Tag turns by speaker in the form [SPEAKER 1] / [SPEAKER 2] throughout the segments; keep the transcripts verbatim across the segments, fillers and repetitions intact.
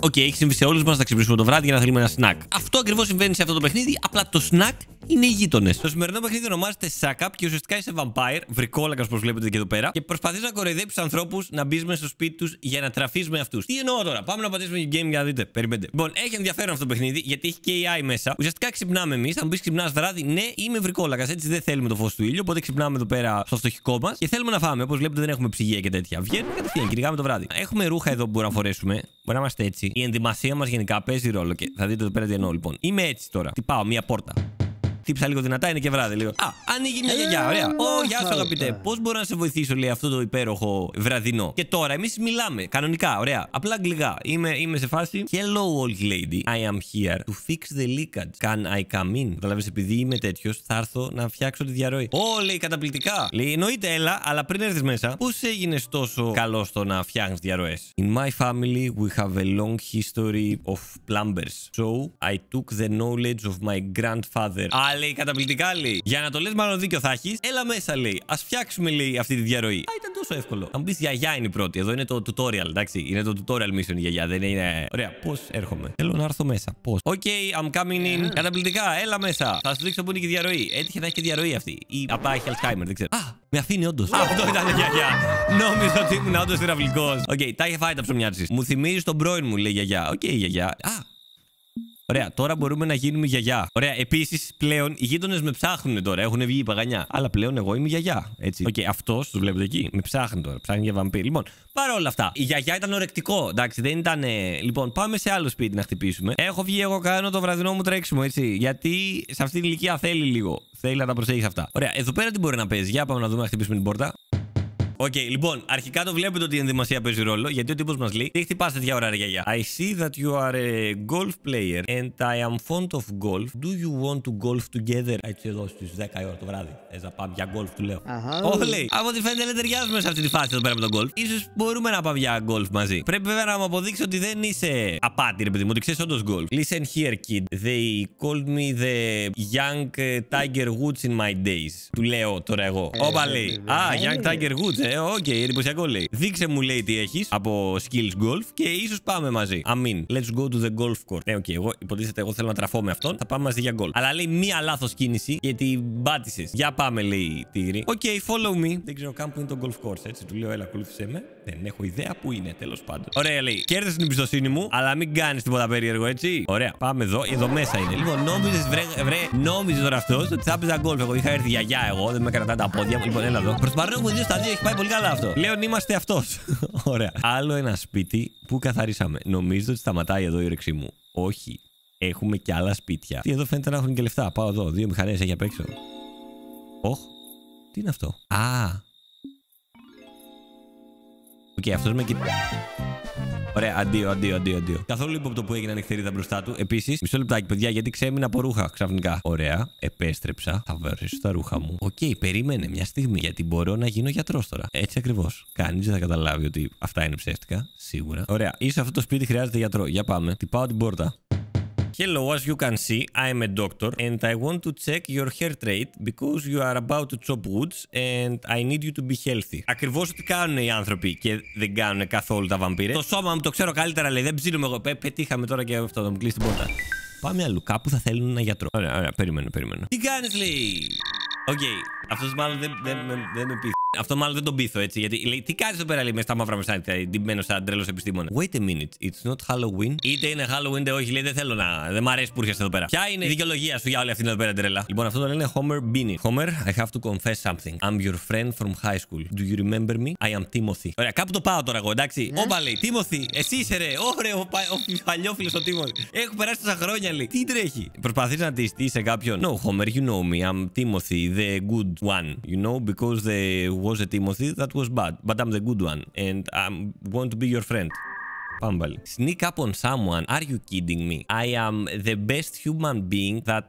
[SPEAKER 1] Οκ, okay, έχει συμβεί σε όλους μας να ξυπνήσουμε το βράδυ για να θέλουμε ένα snack. Αυτό ακριβώς συμβαίνει σε αυτό το παιχνίδι, απλά το snack είναι οι γείτονες. Το σημερινό παιχνίδι ονομάζεται Suck Up και ουσιαστικά είσαι vampire, βρικόλακας όπως βλέπετε και εδώ πέρα, και προσπαθείς να κοροϊδέψεις ανθρώπους να μπεις μέσα στο σπίτι τους για να τραφείς με αυτούς. Τι εννοώ τώρα, πάμε να πατήσουμε game για να δείτε. Περιμένετε. Λοιπόν, έχει ενδιαφέρον αυτό το παιχνίδι γιατί έχει και έι άι μέσα. Ουσιαστικά ξυπνάμε εμείς. Αν μου πεις ξυπνάς βράδυ, ναι, είμαι βρικόλακας. Έτσι δεν θέλουμε το φως του ήλιου. Οπότε ξυπνάμε εδώ πέρα στο φτωχικό μας και θέλουμε να φάμε. Όπως βλέπετε, δεν έχουμε ψυγεία και τέτοια. Βγαίνουμε κατευθείαν, κυνηγάμε το βράδυ. Έχουμε ρούχα εδώ που μπορούμε να φορέσουμε. Μπορεί να είμαστε έτσι. Η ενδυμασία μας γενικά παίζει ρόλο και θα δείτε εδώ πέρα τι εννοώ λοιπόν. Είμαι έτσι τώρα. Τι πάω, μία πόρτα. Χτύψα λίγο δυνατά, είναι και βράδυ λίγο. Α, ανοίγει μια γιαγιά, ωραία. Ω, γεια σου αγαπητέ. Πώς μπορώ να σε βοηθήσω, λέει, αυτό το υπέροχο βραδινό. Και τώρα εμείς μιλάμε κανονικά, ωραία. Απλά αγγλικά. Είμαι, είμαι σε φάση. Hello, old lady. I am here to fix the leakage. Can I come in? Καταλαβαίνεις, επειδή είμαι τέτοιος, θα έρθω να φτιάξω τη διαρροή. Ω, λέει, καταπληκτικά. Λέει, εννοείται, έλα, αλλά πριν έρθεις μέσα, πώς έγινες τόσο καλό στο να φτιάχνεις διαρροές? In my family, we have a long history of plumbers. So I took the knowledge of my grandfather. Λέει καταπληκτικά, λέει. Για να το λες, μάλλον δίκιο θα έχεις. Έλα μέσα, λέει. Ας φτιάξουμε, λέει, αυτή τη διαρροή. Α, ήταν τόσο εύκολο. Θα μου πεις, γιαγιά είναι η πρώτη. Εδώ είναι το tutorial, εντάξει. Είναι το tutorial mission η γιαγιά. Δεν είναι. Ωραία, πώς έρχομαι? Θέλω να έρθω μέσα. Πώς? Οκ, okay, I'm coming in. Καταπληκτικά, έλα μέσα. Θα σου δείξω που είναι και η διαρροή. Έτυχε να έχει και διαρροή αυτή. Ή απλά έχει Alzheimer, δεν ξέρω. Α, με αφήνει όντως. Αυτό ήταν η γιαγιά. Νόμιζα ότι ήμουν όντως υραυλικός. Οκ, okay, τα είχε φάει τα ψωμιά της. Μου θυμίζει τον πρώην μου, λέει γιαγιά. Οκ, okay, γιαγιά. Α. Ωραία, τώρα μπορούμε να γίνουμε γιαγιά. Ωραία, επίσης πλέον οι γείτονες με ψάχνουν τώρα. Έχουν βγει η παγανιά. Αλλά πλέον εγώ είμαι γιαγιά. Έτσι. Οκ, okay, αυτός, το βλέπετε εκεί, με ψάχνει τώρα. Ψάχνει για βαμπύρ. Λοιπόν, παρόλα αυτά, η γιαγιά ήταν ορεκτικό. Εντάξει, δεν ήταν. Λοιπόν, πάμε σε άλλο σπίτι να χτυπήσουμε. Έχω βγει, εγώ κάνω το βραδινό μου τρέξιμο, έτσι. Γιατί σε αυτή την ηλικία θέλει λίγο. Θέλει να τα προσέχει αυτά. Ωραία, εδώ πέρα τι μπορεί να παίζει. Για πάμε να δούμε να χτυπήσουμε την πόρτα. Οκ, okay, λοιπόν, αρχικά το βλέπετε ότι η ενδυμασία παίζει ρόλο, γιατί ο τύπος μας λέει: τι χτυπάς τέτοια ώρα, ρε γιαγιά? I see that you are a golf player and I am fond of golf. Do you want to golf together? Έτσι εδώ στις δέκα η ώρα το βράδυ. Θες να πάμε για golf, του λέω. Ω, λέει, από ό,τι φαίνεται δεν ταιριάζουμε σε αυτή τη φάση εδώ πέρα με τον golf. Ίσως μπορούμε να πάμε για golf μαζί. Πρέπει βέβαια να μου αποδείξει ότι δεν είσαι απάτη, ρε παιδί μου, ότι ξέρεις όντως golf. Listen here, kid. They called me the young Tiger Woods in my days. Του λέω τώρα εγώ. Όπα, λέει. Α, young Tiger Woods. Ε, οκ, okay, εντυπωσιακό, λέει. Δείξε μου, λέει, τι έχεις από skills golf και ίσως πάμε μαζί. Αμήν. Let's go to the golf course. Ναι, οκ, okay, εγώ υποτίθεται, εγώ θέλω να τραφώ με αυτόν. Θα πάμε μαζί για golf. Αλλά λέει μία λάθος κίνηση γιατί μπάτησες. Για πάμε, λέει, τίγρη. Οκ, okay, follow me. Δεν ξέρω καν που είναι το golf course, έτσι. Του λέω, έλα, ακολούθησέ με. Δεν έχω ιδέα που είναι, τέλος πάντων. Ωραία, λέει. Κέρδισε την εμπιστοσύνη μου, αλλά μην κάνεις τίποτα περίεργο, έτσι. Ωραία, πάμε εδώ. Εδώ μέσα είναι. Λοιπόν, νόμιζες, βρε, βρε, νόμιζε τώρα αυτός ότι θα έπαιζα golf. Εγώ είχα έρθει γιαγιά, εγώ δεν με κρατά τα πόδια μου. Λοιπόν, έλα εδώ. Προς παρόν έχουμε δύο στα δύο, έχει πάει πολύ καλά αυτό. Λέω είμαστε αυτός. Ωραία. Άλλο ένα σπίτι που καθαρίσαμε. Νομίζω ότι σταματάει εδώ η όρεξή μου. Όχι. Έχουμε και άλλα σπίτια. Τι, εδώ φαίνεται να έχουν και λεφτά. Πάω εδώ. Δύο μηχανές έχει απ' έξω. Οχ. Τι είναι αυτό? Α. Οκ, okay, αυτός με κοιτάει. Ωραία, αντίο, αντίο, αντίο, αντίο. Καθόλου ύποπτο που έγινε νυχτερίδα μπροστά του. Επίσης, μισό λεπτάκι, παιδιά, γιατί ξέμεινα από ρούχα ξαφνικά. Ωραία, επέστρεψα. Θα βαρέσω τα ρούχα μου. Οκ, okay, περίμενε μια στιγμή, γιατί μπορώ να γίνω γιατρός τώρα. Έτσι ακριβώς. Κανείς δεν θα καταλάβει ότι αυτά είναι ψεύτικα. Σίγουρα. Ωραία, είσαι αυτό το σπίτι, χρειάζεται γιατρό. Για πάμε. Τυπάω την πόρτα. Hello, as you can see, I'm a doctor and I want to check your hair trait because you are about to chop woods and I need you to be healthy. Ακριβώς τι κάνουν οι άνθρωποι και δεν κάνουν καθόλου τα βαμπύρες. Το σώμα μου το ξέρω καλύτερα, λέει. Δεν ψήνομαι εγώ. Πε, πετύχαμε τώρα και αυτό, να μου κλείσει την πόρτα. Πάμε αλλού. Κάπου θα θέλουν ένα γιατρό. Ωραία, ωραία, περίμενε, περίμενε. Τι κάνεις, λέει. Οκ, okay. Αυτός μάλλον δεν, δεν, δεν, δεν με πείθει. Αυτό μάλλον δεν τον πείθω, έτσι. Γιατί λέει, τι κάνεις εδώ πέρα, λέει, μέσα στα μαύρα μεσάνυχτα, ντυμένος σαν τρελός επιστήμονα. Wait a minute, it's not Halloween. Είτε είναι Halloween, είτε όχι, λέει, δεν θέλω να. Δεν μ' αρέσει που έρχεσαι εδώ πέρα. Ποια είναι η δικαιολογία σου για όλη αυτήν εδώ πέρα τρελά? Λοιπόν, αυτό το λένε Homer Beanie. Homer, I have to confess something. I'm your friend from high school. Do you remember me? I am Timothy. Ωραία, κάπου το πάω τώρα εγώ, εντάξει. Όπα, λέει, Timothy, εσύ είσαι ρε. Ωραία, ο παλιόφιλος ο Timothy. Έχω περάσει τόσα χρόνια, λέει. Τι τρέχει? Προσπαθείς να τη σε κάποιον. No, Homer, you know me. I'm Timothy, the good one. You know, because there was a Timothy that was bad, but I'm the good one, and I want to be your friend. Πάμε πάλι. Sneak up on someone. Are you kidding me? I am the best human being that had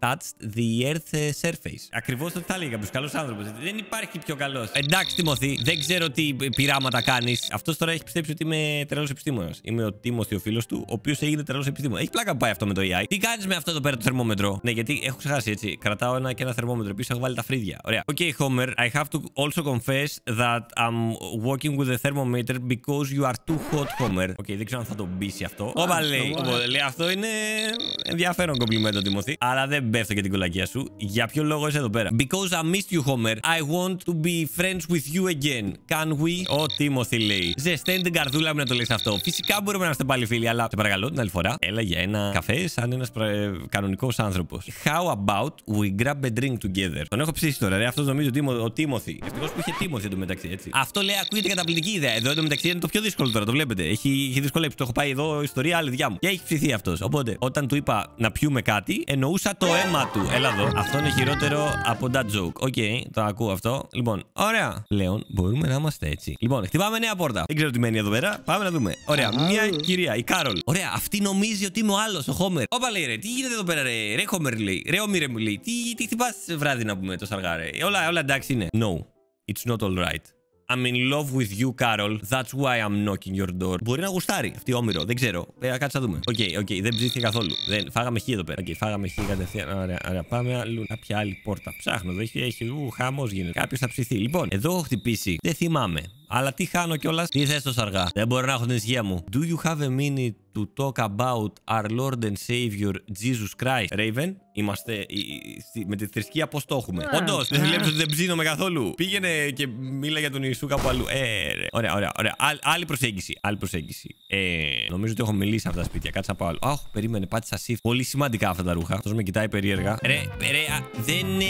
[SPEAKER 1] touched the earth surface. Ακριβώς το τι θα έλεγε κάποιος καλός άνθρωπος. Δεν υπάρχει πιο καλός. Εντάξει, Τίμωθη, δεν ξέρω τι πειράματα κάνεις. Αυτός τώρα έχει πιστέψει ότι είμαι τρελός επιστήμονας. Είμαι ο Τίμωθη, ο φίλος του, ο οποίος έγινε τρελός επιστήμονας. Έχει πλάκα που πάει αυτό με το έι άι. Τι κάνεις με αυτό εδώ πέρα το θερμόμετρο? Ναι, γιατί έχω ξεχάσει έτσι. Κρατάω ένα και ένα θερμόμετρο. Επίσης έχω βάλει τα φρύδια. Ωραία. Okay, Homer, I have to also confess that I'm walking with the thermometer because you are too hot, Homer. Οκ, okay, δεν ξέρω αν θα το μπήσει αυτό. Όπα λέει. Λέει αυτό είναι ενδιαφέρον κομπλιμέντο, Τίμωθη. Αλλά δεν πέφτω για την κολακία σου. Για ποιο λόγο είσαι εδώ πέρα? Because I missed you, Homer. I want to be friends with you again. Can we? Ο Τίμωθη λέει. Ζεσταίνει την καρδούλα μου να το λες αυτό. Φυσικά μπορούμε να είμαστε πάλι φίλοι, αλλά σε παρακαλώ την άλλη φορά έλα για ένα καφέ σαν ένας κανονικός άνθρωπος. How about we grab a drink together? Τον έχω ψήσει τώρα, ρε. Αυτό νομίζω ότι ο Τίμωθη. Ευτυχώς που είχε Τίμωθη εντωμεταξύ, έτσι. Αυτό λέει ακούγεται καταπληκτική ιδέα. Εδώ εντωμεταξύ είναι το πιο δύσκολο τώρα, το βλέπετε. Έχει, έχει δυσκολέψει. Το έχω πάει εδώ ιστορία άλλη δικιά μου. Και έχει ψηθεί αυτός. Οπότε όταν του είπα να πιούμε κάτι, εννοούσα το αίμα του. Έλα εδώ. Αυτό είναι χειρότερο από that joke. Οκ, okay, το ακούω αυτό. Λοιπόν, ωραία. Πλέον μπορούμε να είμαστε έτσι. Λοιπόν, χτυπάμε νέα πόρτα. Δεν ξέρω τι μένει εδώ πέρα. Πάμε να δούμε. Ωραία, μια κυρία, η Κάρολ. Ωραία, αυτή νομίζει ότι είμαι ο άλλος, ο Χόμερ. Όπα λέει ρε, τι γίνεται εδώ πέρα, ρε. Ρε Χόμερ λέει. Ρε Όμηρε μου λέει. Τι, τι χτυπάς βράδυ να πούμε το σαργά, ρε. Όλα, όλα εντάξει είναι. No, it's not all right. I'm in love with you, Carol. That's why I'm knocking your door. Μπορεί να γουστάρει αυτή Όμηρο, δεν ξέρω. Ε, κάτσε να δούμε. Οκ, okay, οκ, okay, δεν ψήθηκε καθόλου. Δεν... Φάγαμε χ εδώ πέρα. Οκ, okay, φάγαμε χ κατευθείαν. Ωραία, ωραία. Πάμε αλλού. Κάποια άλλη πόρτα. Ψάχνω. Δεν έχει, έχει. Ου, χαμός γίνεται. Κάποιος θα ψηθεί. Λοιπόν, εδώ έχω χτυπήσει. Δεν θυμάμαι. Αλλά τι χάνω κιόλας. Τι θες τόσο αργά. Δεν μπορώ να έχω την ησυχία μου. Do you have a minute to talk about our Lord and Savior Jesus Christ? Raven, είμαστε με τη θρησκεία πώς το έχουμε. Όντως, δεν βλέπεις ότι δεν ψήνομαι καθόλου. Πήγαινε και μίλα για τον Ιησού κάπου αλλού. Ε, ρε. Ωραία, ωραία, ωραία. Άλλη, άλλη προσέγγιση. Άλλη προσέγγιση. Ε, νομίζω ότι έχω μιλήσει αυτά τα σπίτια. Κάτσε να πάω άλλο. Αχ, περίμενε, πάτησα shift. Πολύ σημαντικά αυτά τα ρούχα. Αυτό με κοιτάει περίεργα. Ρε, ρε, α, δεν είναι.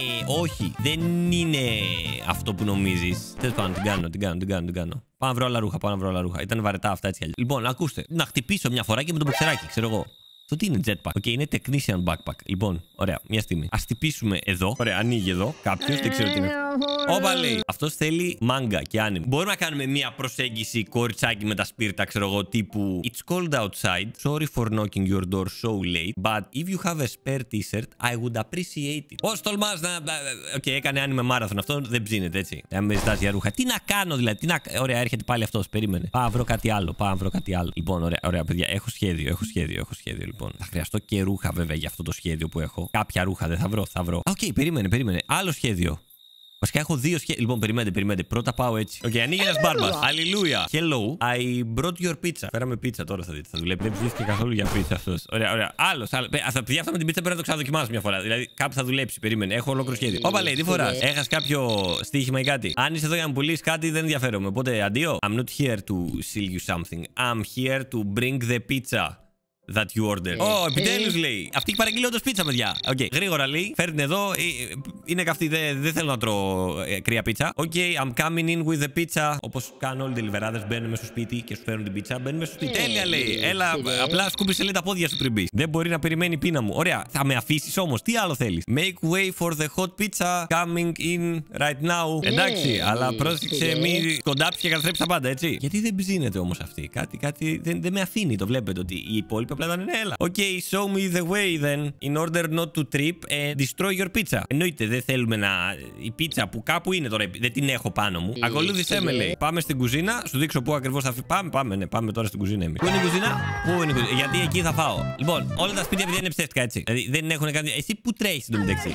[SPEAKER 1] Όχι, δεν είναι αυτό που νομίζεις. Τέλος πάντων, την κάνω, την κάνω, την κάνω, την κάνω. Πάω να βρω άλλα ρούχα, πάω να βρω άλλα ρούχα. Ήταν βαρετά αυτά έτσι κι αλλιώς. Λοιπόν, ακούστε. Να χτυπήσω μια φορά και με το μποξεράκι, ξέρω εγώ. Αυτό τι είναι jetpack? Οκ, okay, είναι technician backpack. Λοιπόν, ωραία, μια στιγμή. Ας χτυπήσουμε εδώ. Ωραία, ανοίγει εδώ. Κάποιος, δεν ξέρω τι είναι. Όπα λέει. Αυτός θέλει manga και anime. Μπορούμε να κάνουμε μια προσέγγιση κοριτσάκι με τα σπίρτα, ξέρω εγώ, τύπου It's cold outside. Sorry for knocking your door so late. But if you have a spare t-shirt, I would appreciate it. Πώς τολμάς να. Οκ, okay, έκανε anime marathon. Αυτό δεν ψήνεται έτσι. Δεν με ζητάς για ρούχα. Τι να κάνω δηλαδή. Τι να... Ωραία, έρχεται πάλι αυτός. Περίμενε. Πάω να βρω κάτι άλλο. Πάω να βρω κάτι άλλο. Λοιπόν, ωραία, ωραία παιδιά. Έχω σχέδιο, έχω σχέδιο, έχω σχέδιο λοιπόν. Θα χρειαστώ και ρούχα βέβαια για αυτό το σχέδιο που έχω. Κάποια ρούχα δεν θα βρω, θα βρω. Οκ, okay, περίμενε, περίμενε. Άλλο σχέδιο. Βασικά έχω δύο σχέδια. Λοιπόν, περιμένετε, περιμένετε. Πρώτα πάω έτσι. Οκ, okay, ανοίγει ένα μπάρμπας. Αλληλούια. Hello, I brought your pizza. Φέραμε πίτσα τώρα, θα δείτε. Θα δουλεύει. Δεν ψήφισε καθόλου για πίτσα αυτό. Ωραία, ωραία. Άλλο. Παιδιά, αυτό με την πίτσα πρέπει να το ξαναδοκιμάσω μια φορά. Δηλαδή κάπου θα δουλέψει. Περίμενε. Έχω ολόκληρο σχέδιο. Όπα λέει, τι φορά. Έχασε κάποιο στοίχημα ή κάτι. Αν είσαι εδώ για να μου πουλήσει κάτι, δεν ενδιαφέρομαι. Οπότε αντίο. I'm not here to sell you something. I'm here to bring the pizza that you ordered. Ω, oh, επιτέλους λέει. Αυτή παραγγείλει όντως πίτσα, παιδιά. Οκ, okay. Γρήγορα λέει. Φέρνει εδώ. Είναι καυτή. Δεν δε θέλω να τρώω ε, κρύα πίτσα. Οκ, okay, I'm coming in with the pizza. Όπως κάνουν όλοι οι τελιβεράδες. Μπαίνουν μέσα στο σπίτι και σου φέρνουν την πίτσα. Μπαίνουν μέσα στο σπίτι. Τέλεια λέει. Έλα, απλά σκούπισε λέει τα πόδια σου πριν μπει. Δεν μπορεί να περιμένει η πείνα μου. Ωραία. Θα με αφήσεις όμως. Τι άλλο θέλεις? Make way for the hot pizza coming in right now. Εντάξει, αλλά πρόσεξε μη κοντάψει και καταστρέψει τα πάντα, έτσι. Γιατί δεν ψήνεται όμως αυτή. Κάτι, κάτι δεν, δεν με αφήνει. Το βλέπετε ότι οι υπόλοιποι απλά ήταν έλα. Οκ, okay, show me the way then. In order not to trip and destroy your pizza. Εννοείται, δεν θέλουμε να. Η πίτσα που κάπου είναι τώρα, δεν την έχω πάνω μου. Ακολούθησέ με, λέει. Πάμε στην κουζίνα, σου δείξω πού ακριβώς θα φύγει. Πάμε, πάμε, ναι, πάμε τώρα στην κουζίνα εμείς. Πού είναι η κουζίνα? Πού είναι η κουζίνα? Γιατί εκεί θα φάω. Λοιπόν, όλα τα σπίτια είναι ψεύτικα έτσι. Δηλαδή δεν έχουν κάνει. Εσύ που τρέχει στην μεταξύ.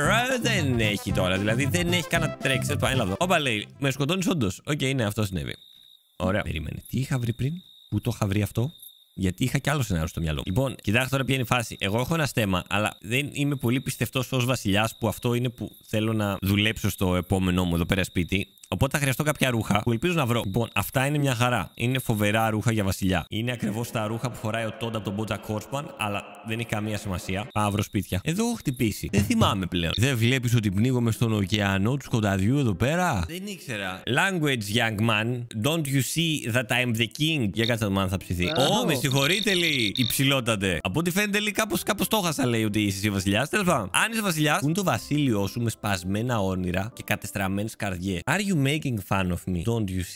[SPEAKER 1] Δεν έχει τώρα, δηλαδή δεν έχει καν να τρέξει. Έλα εδώ. Όπα λέει, με σκοτώνει όντω. Οκ, okay, ναι, αυτό συνέβη. Ωραία. Περίμενε. Τι είχα βρει πριν? Πού το είχα βρει αυτό? Γιατί είχα κι άλλο σενάριο στο μυαλό μου. Λοιπόν, κοιτάξτε τώρα ποια είναι η φάση. Εγώ έχω ένα στέμα, αλλά δεν είμαι πολύ πιστευτός ως βασιλιάς που αυτό είναι που θέλω να δουλέψω στο επόμενό μου εδώ πέρα σπίτι. Οπότε θα χρειαστώ κάποια ρούχα που ελπίζω να βρω. Λοιπόν, αυτά είναι μια χαρά. Είναι φοβερά ρούχα για βασιλιά. Είναι ακριβώς τα ρούχα που φοράει ο Τόντα από τον Μπότζακ Χόρσμαν, αλλά δεν έχει καμία σημασία. Πάω να βρω σπίτια. Εδώ έχω χτυπήσει. Δεν θυμάμαι πλέον. Δεν βλέπεις ότι πνίγομαι στον ωκεανό του σκοταδιού εδώ πέρα? Δεν ήξερα. Language, young man. Don't you see that I'm the king? Για κάτσε να θα ψηθεί. Ω, oh, με συγχωρείτε, λέει. Υψηλότατε. Από ό,τι φαίνεται, λέει, κάπως, κάπως το χάσα, λέει, ότι είσαι εσύ βασιλιάς. Τέλος πάντων. Αν είσαι βασιλιάς, που είναι το βασίλειό σου με σπασμένα όνειρα και κατεστραμμένες καρδιές. Are you making fun of me? Don't you see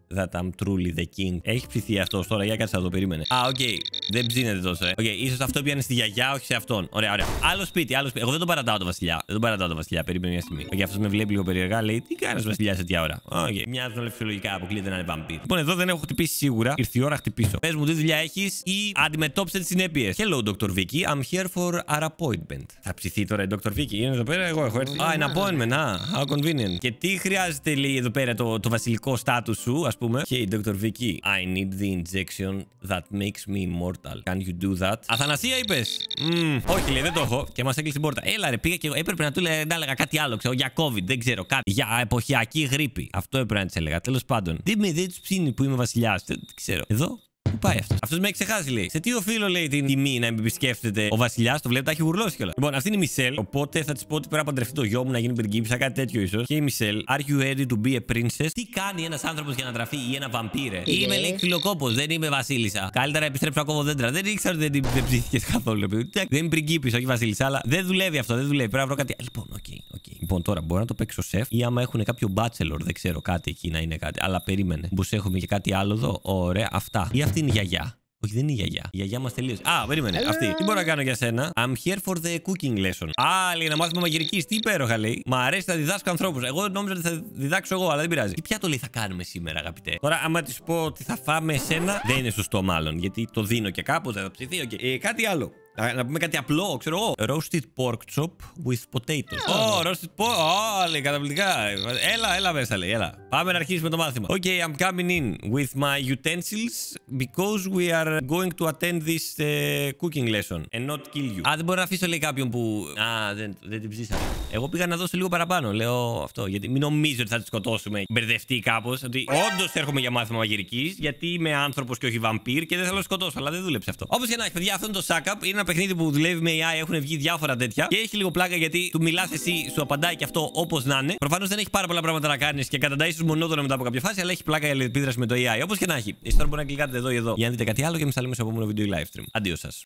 [SPEAKER 1] that I'm truly the king. Έχει ψηθεί αυτό τώρα, για κάτσε να το περίμενε. Α, οκ. Okay. Δεν ψήνεται τόσο, ε. Οκ, okay. Ίσως αυτό πιάνε στη γιαγιά, όχι σε αυτόν. Ωραία, ωραία. Άλλο σπίτι, άλλο σπίτι. Εγώ δεν τον παρατάω το βασιλιά. Δεν τον παρατάω το βασιλιά. Περίμενε μια στιγμή. Και αυτό με βλέπει λίγο περίεργα, λέει τι κάνει βασιλιά σε τέτοια ώρα. Οκ, okay. Μοιάζουν όλα φυσιολογικά, αποκλείεται να είναι βαμπύρ. Λοιπόν, εδώ δεν έχω χτυπήσει σίγουρα. Ήρθε η ώρα χτυπήσω. Πες μου τι δουλειά έχει ή αντιμετώπισε τι συνέπειες. Hello, ντόκτορ Vicky. I'm here for our appointment. Θα ψηθεί τώρα η ντόκτορ Vicky. Είναι εδώ πέρα, εγώ έχω έρθει. Α, ένα appointment, α, how convenient. Και τι χρειάζεται, λέει εδώ πέρα το, το βασιλικό στάτου σου, α πούμε. Hey, ντόκτορ Vicky. I need the injection that makes me immortal. Can you do that? Αθανασία είπες. Mm, όχι, λέει, δεν το έχω. Και μας έκλεισε την πόρτα. Έλα, ρε, πήγα και έπρεπε να του λέει, να έλεγα κάτι άλλο, ξέρω, για COVID, δεν ξέρω, κάτι. Για εποχιακή γρίπη. Αυτό έπρεπε να τη έλεγα. Τέλος πάντων. Τι με, δεν του ψήνει που είμαι βασιλιάς. Δεν ξέρω. Εδώ. Πού πάει αυτό. Αυτό με έχει ξεχάσει, λέει. Σε τι οφείλω, λέει, την τιμή να με επισκέφτεται ο βασιλιά. Το βλέπει, τα έχει γουρλώσει κιόλα. Λοιπόν, αυτή είναι η Μισελ. Οπότε θα τη πω ότι πρέπει να παντρευτεί το γιο μου, να γίνει πριγκίπισσα, κάτι τέτοιο ίσως. Και η Μισελ, are you ready to be a princess? Τι κάνει ένα άνθρωπο για να τραφεί ή ένα βαμπύρε? Yeah. Είμαι, λέει, ξυλοκόπο, δεν είμαι βασίλισσα. Καλύτερα επιστρέψω ακόμα δέντρα. Δεν ήξερα ότι δεν, δεν ψήθηκε καθόλου. Δεν είμαι πριγκίπισσα, όχι βασίλισσα, αλλά δεν δουλεύει αυτό, δεν δουλεύει. Πρέπει να βρω κάτι. Λοιπόν, οκ, okay, okay. Λοιπόν, τώρα μπορώ να το παίξω σεφ ή άμα έχουν κάποιο bachelor, δεν ξέρω κάτι εκεί να είναι κάτι. Αλλά περίμενε. Μπού έχουμε και κάτι άλλο εδώ. Ωραία, αυτά. Ή αυτή είναι η γιαγιά. Όχι, δεν είναι η γιαγιά. Η γιαγιά μας τελείωσε. Α, περίμενε. Αυτή. Τι μπορώ να κάνω για σένα? I'm here for the cooking lesson. Α, λέει, να μάθουμε μαγειρικής. Τι υπέροχα, λέει. Μ' αρέσει να διδάσκω ανθρώπους. Εγώ νόμιζα ότι θα διδάξω εγώ, αλλά δεν πειράζει. Τι πιάτο, λέει, θα κάνουμε σήμερα, αγαπητέ? Τώρα, άμα τη πω ότι θα φάμε εσένα, δεν είναι σωστό μάλλον. Γιατί το δίνω και κάπου, θα ψηθεί. Okay. Ε, κάτι άλλο. Να πούμε κάτι απλό, ξέρω εγώ. Roasted pork chop with potatoes. Oh, roasted pork. Oh, λέει, καταπληκτικά. Έλα, έλα μέσα, λέει, έλα. Πάμε να αρχίσουμε το μάθημα. Okay, I'm coming in with my utensils because we are going to attend this uh, cooking lesson and not kill you. Α, δεν μπορώ να αφήσω, λέει, κάποιον που. Α, δεν, δεν την ψήσαμε. Εγώ πήγα να δώσω λίγο παραπάνω, λέω αυτό. Γιατί μην νομίζω ότι θα τη σκοτώσουμε. Μπερδευτεί κάπως. Ότι όντως έρχομαι για μάθημα μαγειρικής, γιατί είμαι άνθρωπος και όχι βαμπύρ και δεν θέλω να σκοτώσω. Αλλά δεν δούλεψε αυτό. Όπως και να έχει, παιδιά, αυτό είναι το Suck Up. Είναι ένα παιχνίδι που δουλεύει με έι άι, έχουν βγει διάφορα τέτοια. Και έχει λίγο πλάκα γιατί του μιλάς εσύ, σου απαντάει και αυτό όπως να είναι. Προφανώς δεν έχει πάρα πολλά πράγματα να κάνεις και καταντάει ίσως μονότονα μετά από κάποια φάση, αλλά έχει πλάκα η αλληλεπίδραση με το έι άι. Όπως και να έχει. Εσείς τώρα μπορεί να κλικάτε εδώ ή εδώ για να δείτε κάτι άλλο και εμείς θα λέμε στο επόμενο βίντεο ή live stream. Αντίο σας.